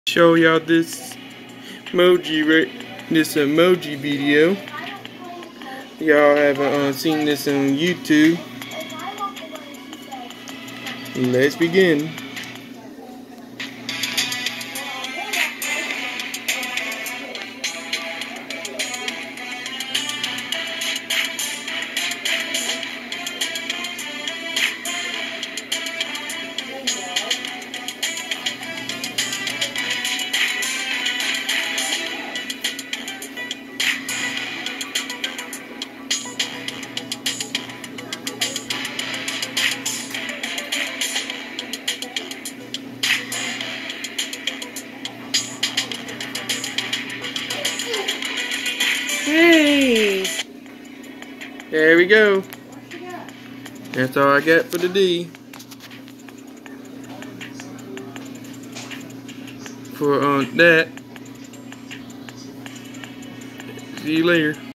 Show y'all this emoji video. Y'all haven't seen this on YouTube. Let's begin. Hey! There we go. That's all I got for the D. For that. See you later.